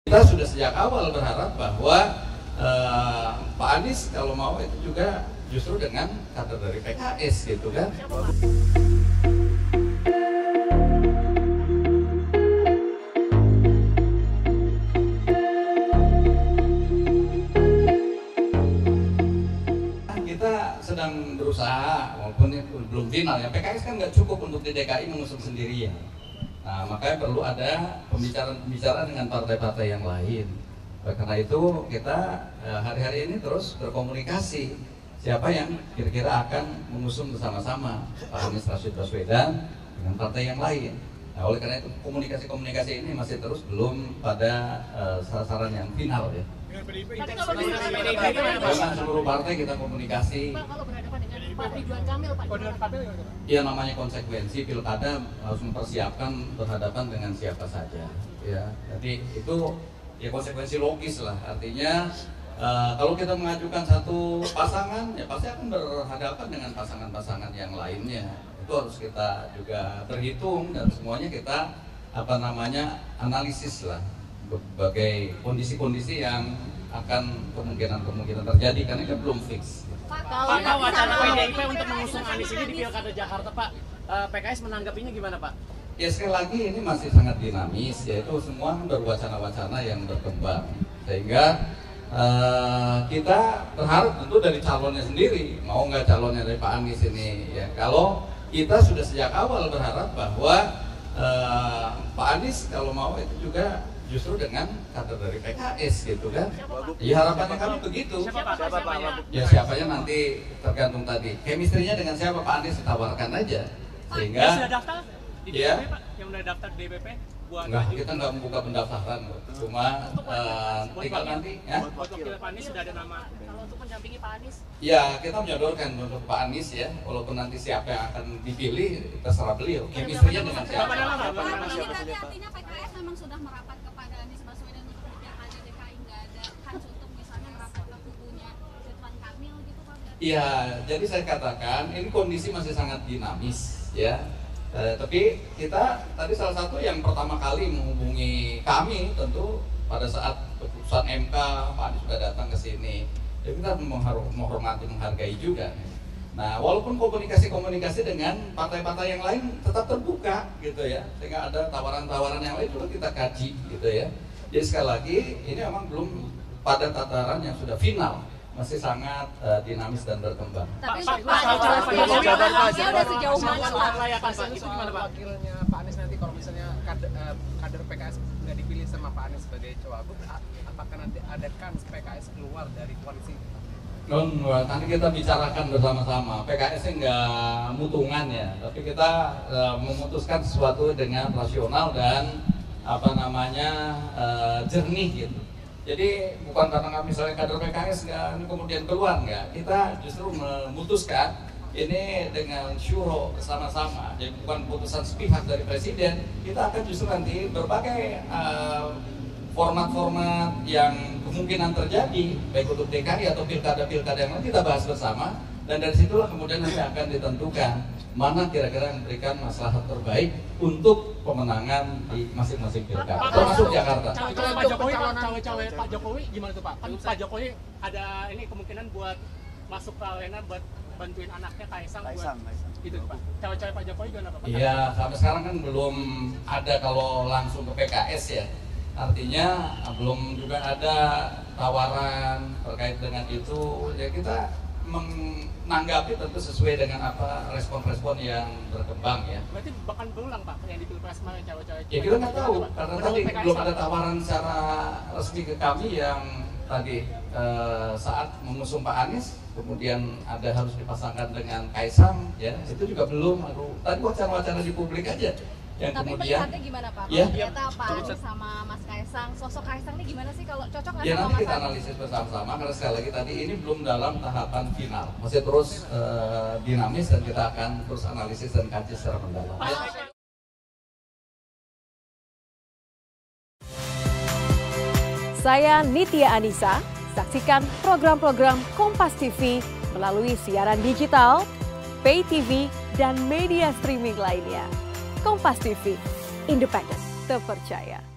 Kita sudah sejak awal berharap bahwa Pak Anies kalau mau itu juga justru dengan kader dari PKS gitu kan. Kita sedang berusaha, walaupun belum final ya, PKS kan nggak cukup untuk di DKI mengusung sendirian. Nah, makanya perlu ada pembicaraan dengan partai-partai yang lain. Karena itu kita hari-hari ini terus berkomunikasi siapa yang kira-kira akan mengusung bersama-sama Pak Anies Rashid Baswedan dengan partai yang lain. Nah, oleh karena itu komunikasi ini masih terus belum pada sasaran yang final ya. Dengan seluruh partai kita komunikasi. Pak, kalau berhadapan dengan Pak Ridwan Kamil, Pak. Ya namanya konsekuensi pilkada harus mempersiapkan berhadapan dengan siapa saja. Ya, jadi itu ya konsekuensi logis lah. Artinya kalau kita mengajukan satu pasangan, ya pasti akan berhadapan dengan pasangan-pasangan yang lainnya. Itu harus kita juga berhitung dan semuanya kita analisis lah berbagai kondisi-kondisi yang akan kemungkinan terjadi karena ini belum fix. Pak, wacana PDIP untuk mengusung Anies ini di Pilkada Jakarta, Pak, PKS menanggapinya gimana, Pak? Ya sekali lagi ini masih sangat dinamis, yaitu semua baru wacana-wacana yang berkembang, sehingga kita berharap tentu dari calonnya sendiri, mau nggak calonnya dari Pak Anies ini ya. Kalau kita sudah sejak awal berharap bahwa Pak Anies kalau mau itu juga justru dengan kader dari PKS gitu kan. Ya harapannya kami begitu. Ya siapanya nanti tergantung tadi. Chemistry-nya dengan siapa Pak Anies ditawarkan aja. Sehingga sudah daftar di DPP, Pak? Yang udah daftar di DPP buat enggak, kita nggak membuka pendaftaran kok. Cuma tinggal nanti ya. Untuk Pak Anies sudah ada nama. Kalau untuk mendampingi Pak Anies? Ya, kita menyodorkan untuk Pak Anies ya. Walaupun nanti siapa yang akan dipilih terserah beliau. Chemistry-nya dengan siapa. Ini artinya PKS memang sudah merapat kepada Anies Baswedan untuk pilkada DKI, nggak ada kans untuk misalnya merapat ke kubunya Ridwan Kamil gitu Pak? Iya, jadi saya katakan ini kondisi masih sangat dinamis ya. Tapi kita tadi salah satu yang pertama kali menghubungi kami tentu pada saat keputusan MK, Pak Anies sudah datang ke sini. Jadi kita menghormati, menghargai juga. Nah, walaupun komunikasi dengan partai-partai yang lain tetap terbuka gitu ya, sehingga ada tawaran-tawaran yang lain juga kita kaji gitu ya. Jadi sekali lagi ini memang belum pada tataran yang sudah final, masih sangat dinamis dan berkembang. Tapi Jawabannya udah sejauh mana Pak? Layakan Pak, itu gimana Pak? Wakilnya Pak Anies nanti kalau misalnya kader PKS nggak dipilih sama Pak Anies sebagai cawagup, apakah nanti ada kans PKS keluar dari koalisi? Nanti kita bicarakan bersama-sama. PKS nggak mutungan ya, tapi kita memutuskan sesuatu dengan rasional dan jernih gitu. Jadi bukan karena misalnya kader PKS nggak kemudian keluar nggak, kita justru memutuskan ini dengan syuro bersama-sama. Jadi bukan keputusan sepihak dari presiden, kita akan justru nanti berbagai format-format yang kemungkinan terjadi baik untuk DKI atau pilkada-pilkada yang lain kita bahas bersama, dan dari situlah kemudian nanti akan ditentukan mana kira-kira yang memberikan maslahat terbaik untuk pemenangan di masing-masing pilkada termasuk Jakarta. Cawe-cawe Pak Jokowi gimana tuh Pak? Kan Pak Jokowi ada ini kemungkinan buat masuk ke arena buat bantuin anaknya Kaisang buat itu Pak. Cawe-cawe Pak Jokowi gimana Pak? Iya, sampai sekarang kan belum ada kalau langsung ke PKS ya. Artinya belum juga ada tawaran terkait dengan itu. Ya kita menanggapi tentu sesuai dengan apa respon-respon yang berkembang ya. Berarti bahkan berulang Pak yang di Pilpres kemarin cawe-cawe. Ya kita nggak tahu karena tadi belum ada tawaran secara resmi ke kami yang tadi saat mengusung Pak Anies kemudian ada harus dipasangkan dengan Kaisang ya, itu juga belum. Tadi wacana-wacana di publik aja. Yang Tapi kemudian melihatnya gimana Pak? Ya? Ternyata Pak Anies sama Mas Kaisang, sosok Kaisang ini gimana sih, kalau cocok nggak ya sama nanti Mas kita Anies? analisis bersama-sama karena sekali lagi tadi ini belum dalam tahapan final, masih terus dinamis dan kita akan terus analisis dan kaji secara mendalam. Saya Nitya Anissa, saksikan program-program Kompas TV melalui siaran digital, pay TV, dan media streaming lainnya. Kompas TV, independen, terpercaya.